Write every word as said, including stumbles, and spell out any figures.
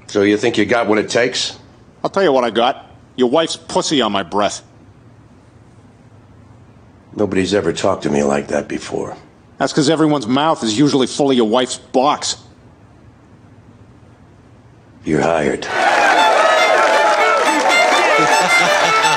So you think you got what it takes? I'll tell you what I got. Your wife's pussy on my breath. Nobody's ever talked to me like that before. That's because everyone's mouth is usually full of your wife's box. You're hired.